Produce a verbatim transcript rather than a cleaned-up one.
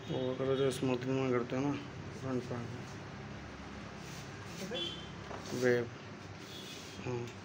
वो करो जो स्मूथनिंग में करते हो ना फ्रंट फ्रंट वेव। हाँ